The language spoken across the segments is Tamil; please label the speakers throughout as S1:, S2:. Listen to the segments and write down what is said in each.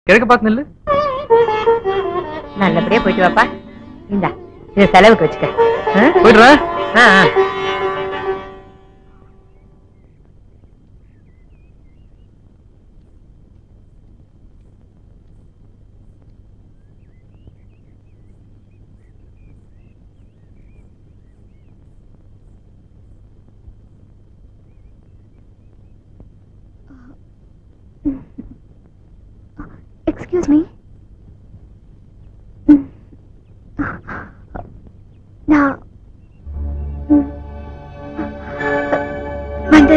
S1: கிழக்கு பார்த்து நில்லு.
S2: நல்லபடியா போயிட்டு வாப்பா. இந்தா இத செலவுக்கு வச்சுக்க.
S1: போயிடுறேன்.
S3: Excuse me. நான் வந்து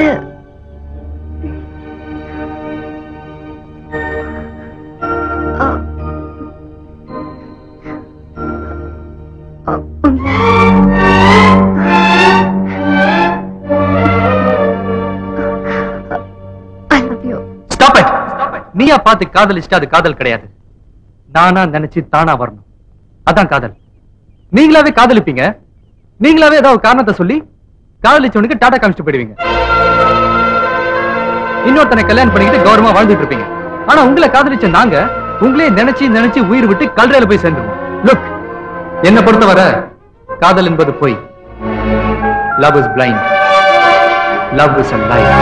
S1: நீயா பார்த்து காதலிச்சுட்டு அது காதல் கிடையாது. நானா நினைச்சு தானா வரணும், அதான் காதல். நீங்களாவே காதலிப்பீங்க, நீங்களாவே ஏதாவது காரணத்தை சொல்லி காதலிச்சவனுக்கு டாடா காமிச்சிட்டு போயிடுவீங்க. இன்னொருத்தனை கல்யாணம் பண்ணிக்கிட்டு கௌரவமா வாழ்ந்துட்டு இருப்பீங்க. ஆனா உங்களை காதலிச்ச நாங்க உங்களே நினைச்சு நினைச்சு உயிர் விட்டு கல்றையில போய் சேர்ந்துருவோம். லுக், என்ன பொறுத்தவரை காதல் என்பது பொய். Love is blind, love is a lie.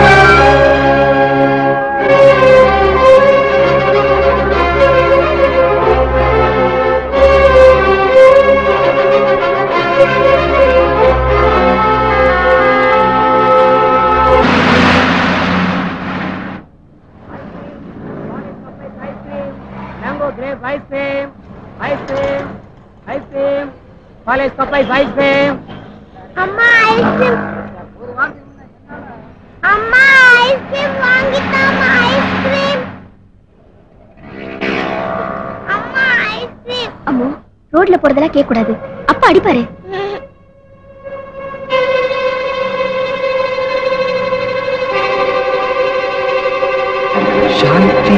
S4: Ice cream, ice cream, ice cream. College supplies ice cream.
S3: Amma ice cream. Amma ice cream வாங்கிட்டாமா ice cream. அம்மா ice cream. அம்மா ரோட்ல போறதெல்லாம் கேட்க கூடாது, அப்பா அடிப்பாரு.
S1: சாந்தி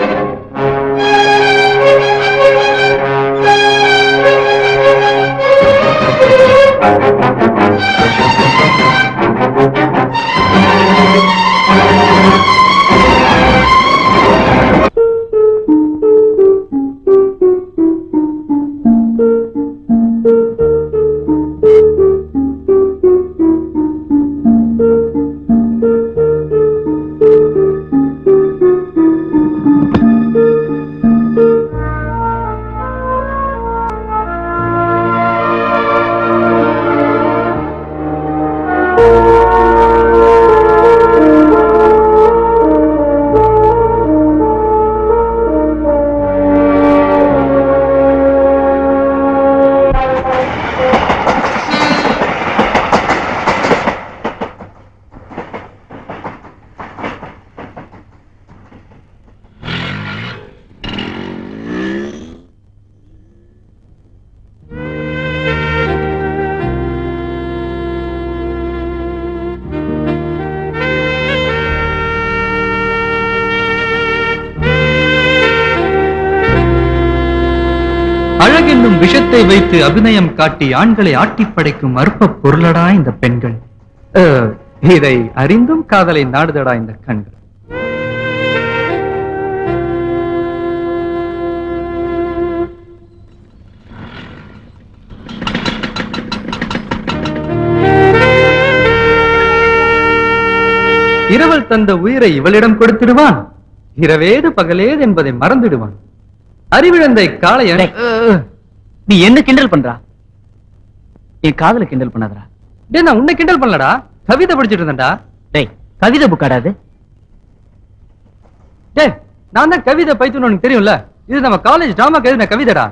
S1: அழகென்னும் விஷத்தை வைத்து அபிநயம் காட்டி ஆண்களை ஆட்டி படைக்கும் அற்ப பொருளடா இந்த பெண்கள். இதை அறிந்தும் காதலை நாடுதடா இந்த கண்கள். இரவல் தந்த உயிரை இவளிடம் கொடுத்திடுவான், இரவேது பகலேது என்பதை மறந்துடுவான். அறிவிழந்தை காளைய
S4: நீ என்ன கிண்டல் பண்றா? என் காதல கிண்டல் பண்ணாதடா.
S1: டேய், நான் உன்னை கிண்டல் பண்ணலடா, கவிதை படிச்சிட்டு இருந்தேன்டா.
S4: டேய், கவிதை புக்காடாது.
S1: டேய், நான் தான் கவிதை பைத்துன்னு உனக்கு தெரியும்ல, இது நம்ம காலேஜ் டிராமாக்கு எழுதின கவிதைடா.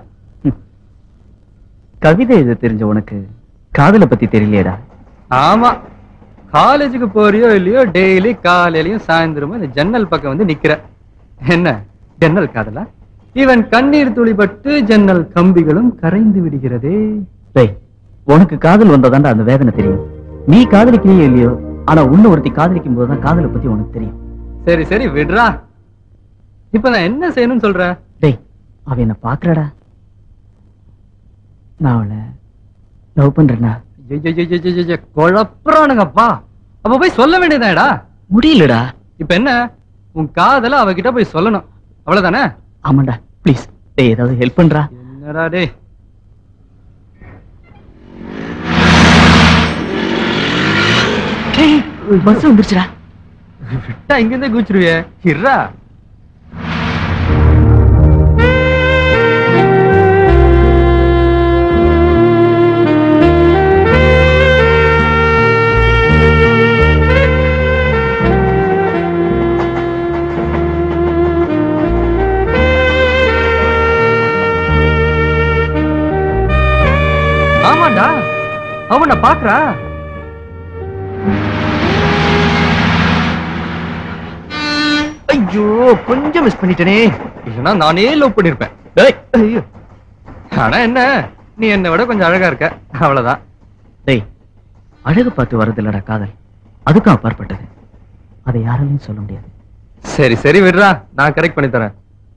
S4: கவிதை எழுத தெரிஞ்ச உனக்கு காதலை பத்தி தெரியலையேடா.
S1: ஆமா, காலேஜுக்கு போறியோ இல்லையோ டெய்லி காலையிலயும் சாயந்தரமும் இந்த ஜன்னல் பக்கம் வந்து நிக்கிற. என்ன ஜன்னல் காதலா? இவன் கண்ணீர் துளிபட்டு ஜன்னல் கம்பிகளும் கரைந்து விடுகிறதே.
S4: டேய், உனக்கு காதல் வந்ததாண்டா அந்த வேதனை தெரியும். நீ காதலிக்கலையோ இல்லையோ, ஆனா உன்னை ஒருத்தி காதலிக்கும் போதுதான் காதலை பத்தி உனக்கு தெரியும்.
S1: சரி சரி விடுறா. இப்ப நான் என்ன செய்யணும்னு சொல்ற?
S4: டேய், அவ என்ன பாக்குறடா. நான் அவளை லவ் பண்றேன்னா.
S1: குழப்பறானுங்கப்பா. அப்ப போய் சொல்ல வேண்டியதாடா.
S4: முடியலடா.
S1: இப்ப என்ன, உன் காதல அவகிட்ட போய் சொல்லணும், அவ்வளவுதானே?
S4: ஆமாண்டா ப்ளீஸ் டேய் ஏதாவது ஹெல்ப் பண்றா.
S1: என்னடா டேய்
S4: பஸ் வந்துருச்சுடா.
S1: விட்டா இங்க இருந்தே குச்சிருவியே இருடா. ஆமாண்டா அவன பாக்குறா. ஐயோ கொஞ்சம் மிஸ் பண்ணிட்டேனே, இல்லனா நானே லவ் பண்ணிருப்பேன். டேய் ஐயோ ஆனா என்ன நீ என்னை விட கொஞ்சம் அழகா இருக்க அவ்வளவுதான்.
S4: டேய் அழகு பார்த்து வரது இல்லடா காதல், அதுக்கும் அப்பாற்பட்டது. அதை யாராலையும் சொல்ல முடியாது.
S1: சரி சரி விடுறா, நான் கரெக்ட் பண்ணி தரேன்.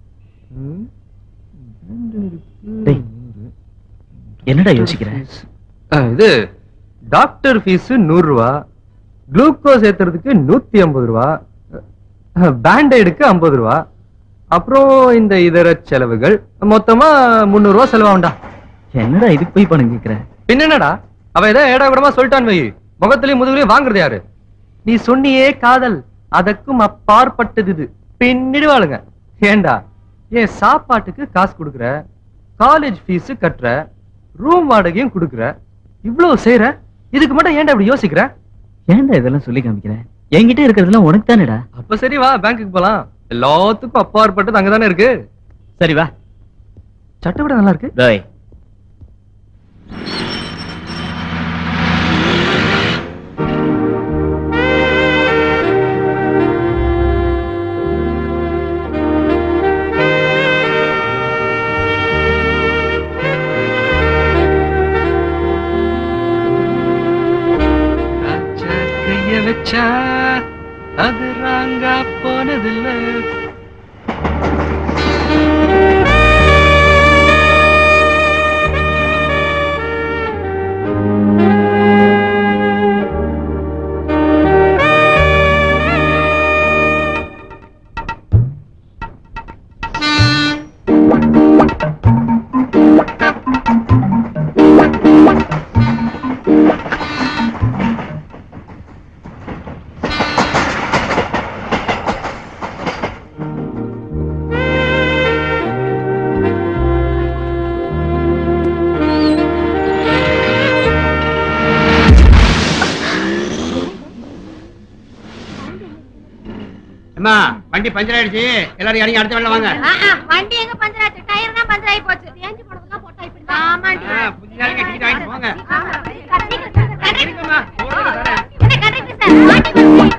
S4: டேய் என்னடா யோசிக்கிற?
S1: இது டாக்டர் ஃபீஸ் 100 ரூபா, குளுக்கோஸ் ஏத்துறதுக்கு 150 ரூபா, பேண்டைடுக்கு 50 ரூபா, அப்புறம் இந்த இதர செலவுகள் மொத்தமா 300 ரூபா செலவாகும்டா.
S4: என்னடா இதுக்கு போய் பணம் கேக்குற?
S1: பின்னடா அவ ஏதோ ஏடா கூடமா சொல்லிட்டான் வை, முகத்திலயும் முதுகுலயும் வாங்குறது யாரு? நீ சொன்னியே காதல் அதற்கும் அப்பாற்பட்டது இது, பின்னிடுவாளுங்க. ஏண்டா என் சாப்பாட்டுக்கு காசு கொடுக்குற, காலேஜ் ஃபீஸ் கட்டுற, ரூம் வாடகையும் கொடுக்குற, இவ்வளவு செய்யற, இதுக்கு மட்டும் ஏன்டா இப்படி யோசிக்கிற?
S4: ஏன்டா இதெல்லாம் சொல்லி காமிக்கிறேன்? என்கிட்ட இருக்கிறதுலாம் உனக்கு தானேடா.
S1: அப்ப சரி வா பேங்க்குக்கு போலாம், எல்லாத்துக்கும் அப்பாற்பட்டது அங்கதானே இருக்கு.
S4: சரி வா.
S1: சட்டை விட நல்லா இருக்கு.
S4: டேய்
S1: வச்சா அது ராங்கா போனதில்ல.
S5: வண்டி பஞ்சர் ஆயிடுச்சு, எல்லாரும் இறங்கி அடுத்த வேலை வாங்க.
S3: வண்டி எங்க பஞ்சர் ஆச்சு? டயர் தான் பஞ்சர் ஆயி போச்சு. தேஞ்சு போனதுலாம் போட்டா இப்படி தான். ஆமாண்டி.
S5: புதிய டிக்கெட் வாங்கி போங்க.
S3: இருக்குமா? என்ன கரெக்ட் சார்? மாட்டி வந்து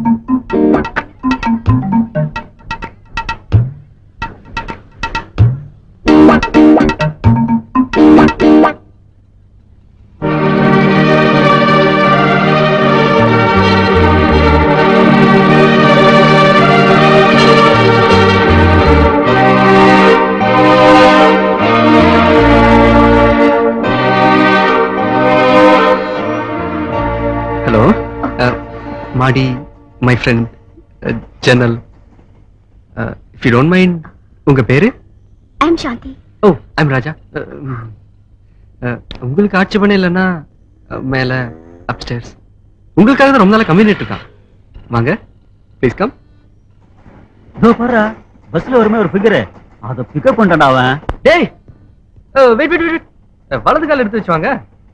S1: Madi, my friend, Janal. If you don't mind, unga peru?
S3: I'm Shanti.
S1: Oh, I'm Raja. உங்களுக்கு ஆட்சேபணம் இல்லைன்னா மேல அப்ஸ்டேர்ஸ். உங்களுக்காக தான் ரொம்ப நாளா கம்யூனிட் இருக்கான். வாங்க ப்ளீஸ் கம்.
S4: இதோ பாரு பஸ்ல வருமே ஒரு ஃபிகர், அத பிக்கப் பண்ணடா அவன்.
S1: டேய் வெயிட் வெயிட் வெயிட், வலது கால் எடுத்து வச்சுவாங்க.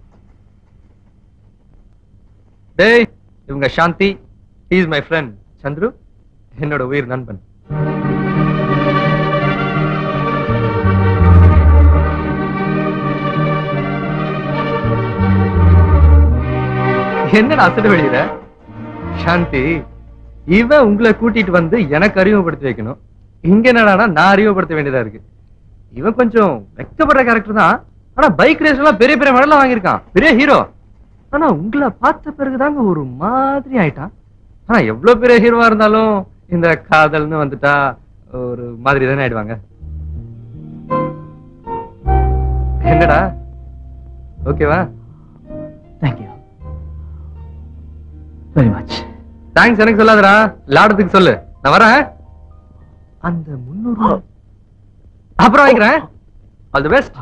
S1: டேய் இவங்க சாந்தி, he is my friend Chandru, என்னோட உயிர் நண்பன். என்னடா அசடு வெளியிற? சாந்தி, இவன் உங்களை கூட்டிட்டு வந்து எனக்கு அறிமுகப்படுத்தி வைக்கணும், இங்க என்னடா நான் அறிமுகப்படுத்த வேண்டியதா இருக்கு. இவன் கொஞ்சம் வெக்கப்படுற கேரக்டர் தான், ஆனா பைக் ரேஸ் எல்லாம் பெரிய பெரிய மெடல்லாம் வாங்கியிருக்கான், பெரிய ஹீரோ. ஆனா உங்களை பார்த்த பிறகுதாங்க ஒரு மாதிரி ஆயிட்டான். ஆனா எவ்வளவு பெரிய ஹீரோவா இருந்தாலும் இந்த காதல்னு வந்துட்டா ஒரு மாதிரி தானே ஆயிடுவாங்க. என்னடா ஓகேவா?
S4: Thank you very much.
S1: தேங்க்ஸ் எனக்கு சொல்லாதடா, லாடத்துக்கு சொல்லு, நான் வரேன். அந்த 300 அப்புறம் வாங்கிக்கிறேன். All the best.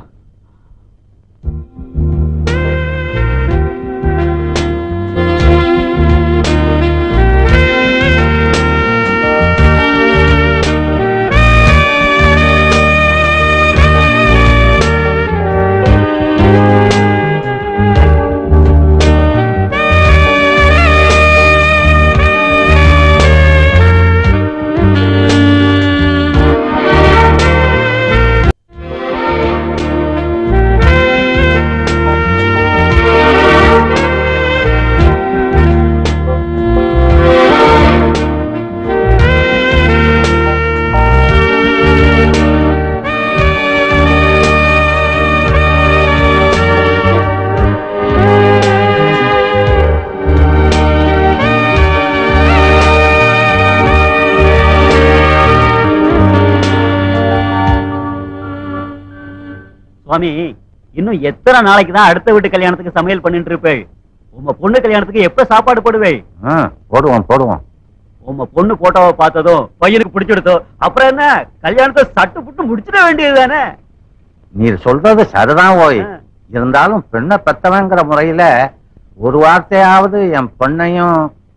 S4: சுவாமி, இன்னும் எத்தனை நாளைக்கு தான் அடுத்த வீட்டு கல்யாணத்துக்கு சமையல் பண்ணிட்டு இருப்பேள்? உங்க பொண்ணு கல்யாணத்துக்கு எப்ப சாப்பாடு போடுவேள்?
S6: போடுவோம்.
S4: உங்க பொண்ணு போட்டோவை பார்த்ததும் பையனுக்கு பிடிச்சிடுதோ, அப்புறம் என்ன கல்யாணத்தை சட்டு புட்டு முடிச்சிட வேண்டியது தானே?
S6: நீர் சொல்றது சரிதான் ஓய். இருந்தாலும் பெண்ணை பெத்தவங்கிற முறையில ஒரு வார்த்தையாவது என் பெண்ணையும்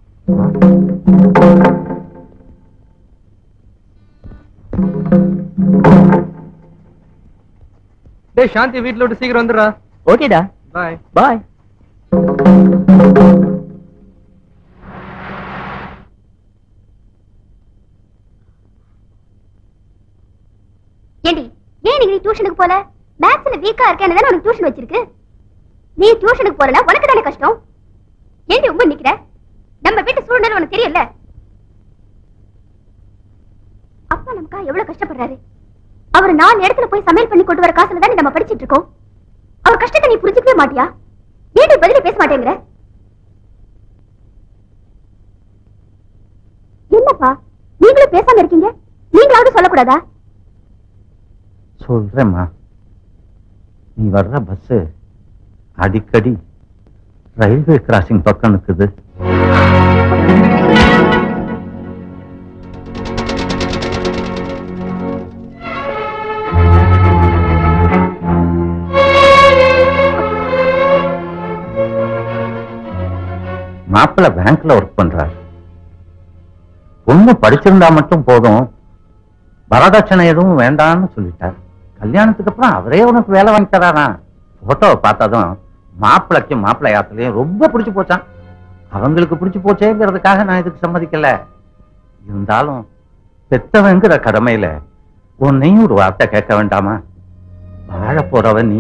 S1: டேய் சாந்தி வீட்ல விட்டு சீக்கிரம் வந்துடுறா.
S4: ஓகேடா,
S1: பாய்
S4: பாய்.
S3: ஏண்டி ஏன் நீ டியூஷனுக்கு போல? மேத்ஸ்ல வீக்கா இருக்கேன்னு தானே உனக்கு டியூஷன் வச்சிருக்கு. நீ டியூஷனுக்கு போறனா உனக்கு தானே கஷ்டம். ஏண்டி உங்க நிக்கிற? நம்ம வீட்டு சூழ்நிலை உனக்கு தெரியல. அப்பா நமக்கா எவ்வளவு கஷ்டப்படுறாரு. அவர் 4 இடத்துல போய் சமையல் பண்ணி கொண்டு வர காசுல தானே நம்ம படிச்சிட்டு இருக்கோம். அவர் கஷ்டத்தை நீ புரிஞ்சுக்கவே மாட்டியா? ஏண்டி பதிலே பேச மாட்டேங்கிற? என்னப்பா நீங்களும் பேசாம இருக்கீங்க? நீங்களாவது சொல்லக்கூடாதா?
S6: சொல்றேம்மா. நீ வர்ற பஸ் அடிக்கடி ரயில்வே கிராசிங் பக்கம் நிக்குது. மாப்பிள்ள பேங்க்ல ஒர்க் பண்றார். பொண்ணு படிச்சிருந்தா மட்டும் போதும், வரதட்சணை எதுவும் வேண்டாம்னு சொல்லிட்டார். கல்யாணத்துக்கு அப்புறம் அவரே உனக்கு வேலை வாங்கி தரானா? போட்டோவை பார்த்ததும் மாப்பிள்ளைக்கும் மாப்பிள்ளை யாத்திரையும் ரொம்ப பிடிச்சு போச்சான். அவங்களுக்கு பிடிச்சு போச்சேங்கிறதுக்காக நான் இதுக்கு சம்மதிக்கல. இருந்தாலும் பெத்தவங்கிற கடமையில உன்னையும் ஒரு வார்த்தை கேட்க வேண்டாமா? வாழ போறவ நீ.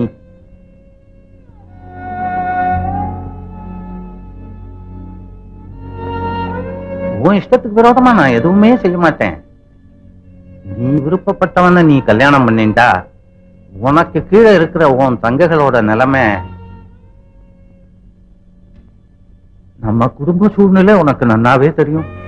S6: உன் இஷ்டத்துக்கு விரோதமா நான் எதுவுமே செய்ய மாட்டேன். நீ விருப்பப்பட்டவன நீ கல்யாணம் பண்ணிண்டா உனக்கு கீழே இருக்கிற உன் தங்கைகளோட நிலைமை, நம்ம குடும்ப சூழ்நிலை உனக்கு நன்னாவே தெரியும்.